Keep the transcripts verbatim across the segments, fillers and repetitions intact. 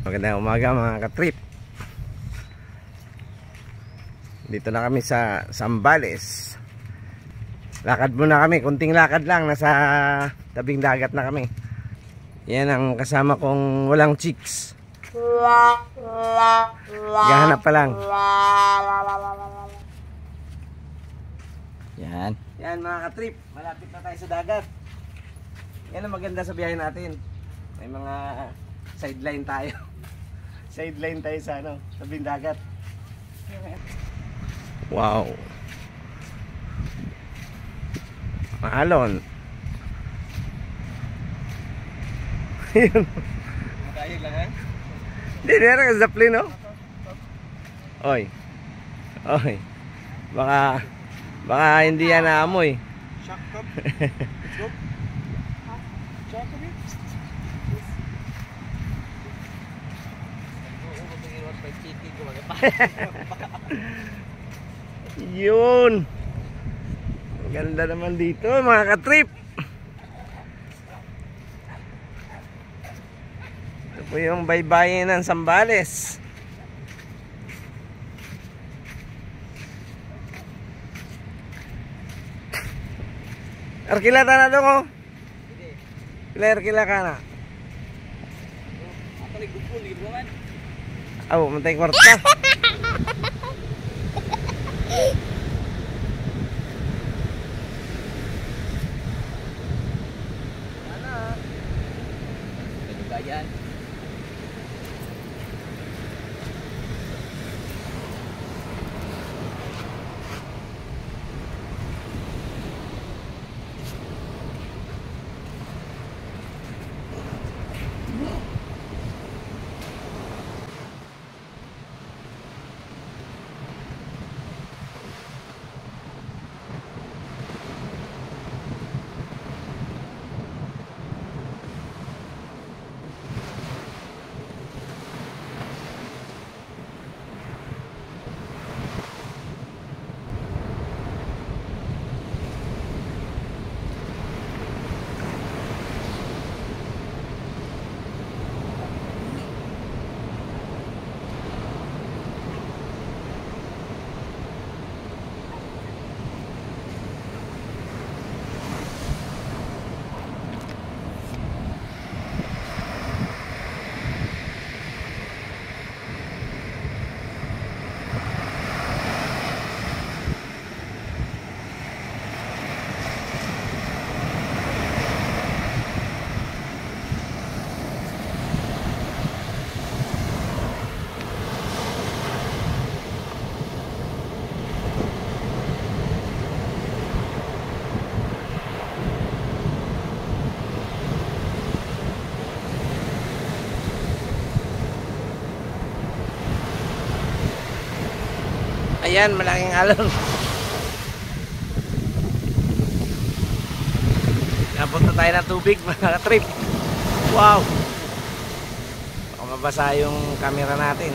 Magandang umaga mga katrip. Dito na kami sa Zambales. Lakad muna kami, kunting lakad lang. Nasa tabing dagat na kami. Yan ang kasama kong walang chicks. Gahanap pa lang. Yan. Yan mga katrip, malapit na tayo sa dagat. Yan ang maganda sa biyahe natin. May mga sideline tayo. Sideline tayo sa ano, tabing dagat. Wow. Maalon. Yun. Makahig lang eh. Hindi, meron ka zaplin, no? Oy. Oy. Baka, baka hindi yan naamoy. Shock cup. Let's go. Shock cup. Yun. Ganda naman dito mga katrip. Ito po yung baybayin ng Zambales. Arkilata na dong oh. Pila arkila ka na. Ako nagugul, libuan. Aw, mantay kwarta. Mana? Kedugaan. Ayan, malaking alon. Napunta tayo ng tubig mga trip. Wow. Baka mabasa yung camera natin.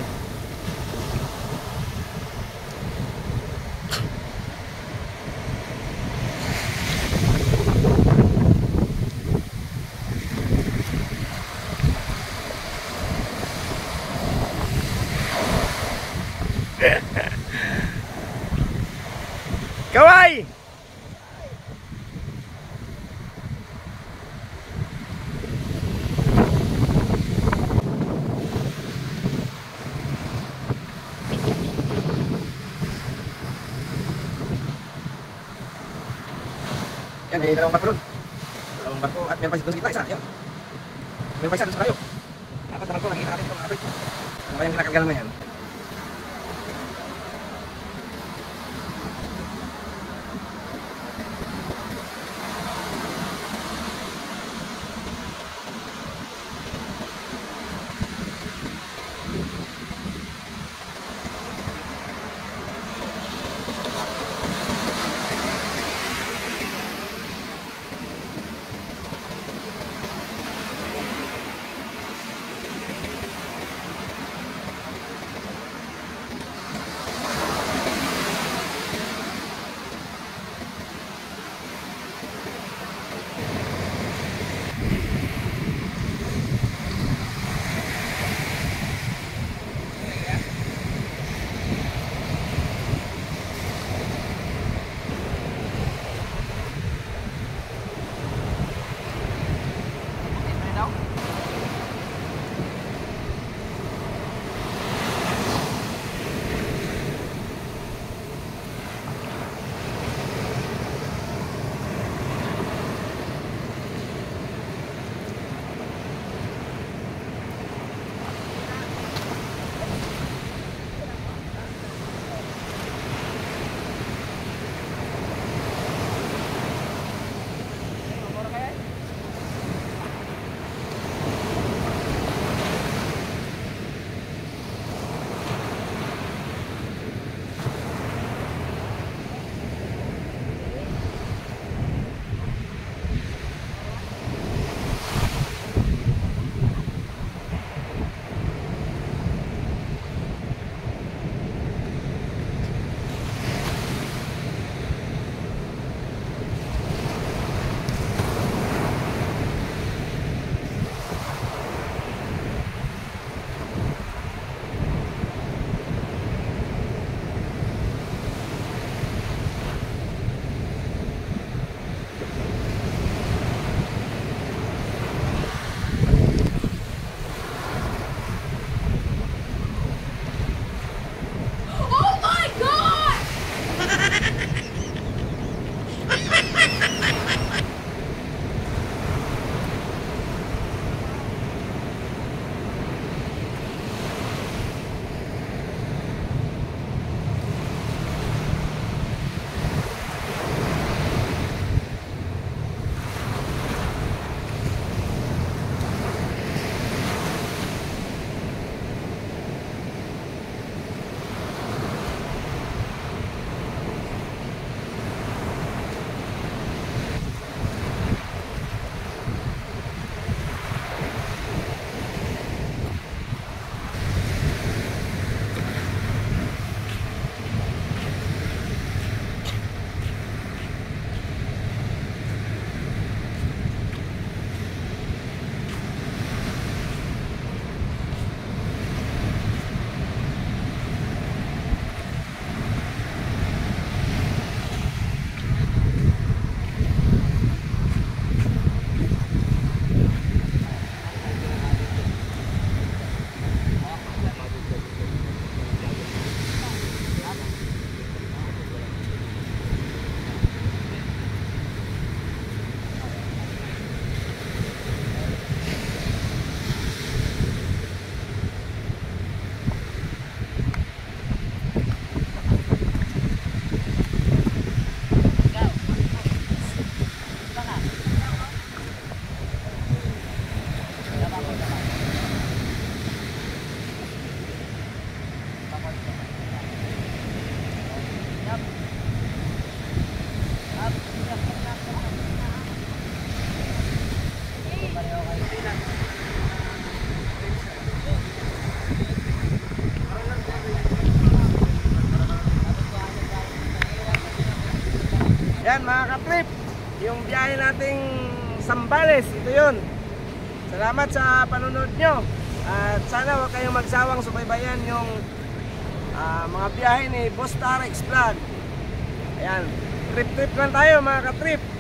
Kaway! Yan, may dalawang barko doon. Dalawang barko at meron pa doon kita, isa. Yan. Meron pa isa doon sa kayo. Apat na barko, nakikita natin ito mga kapit. Ano ba yung kinakargalan mo yan? Yan mga ka-trip, yung biyahe nating Zambales, ito yun. Salamat sa panonood nyo. At sana huwag kayong magsawang subaybayan yung uh, mga biyahe ni Boss Tarex Vlog. Ayan, trip-trip lang tayo mga ka-trip.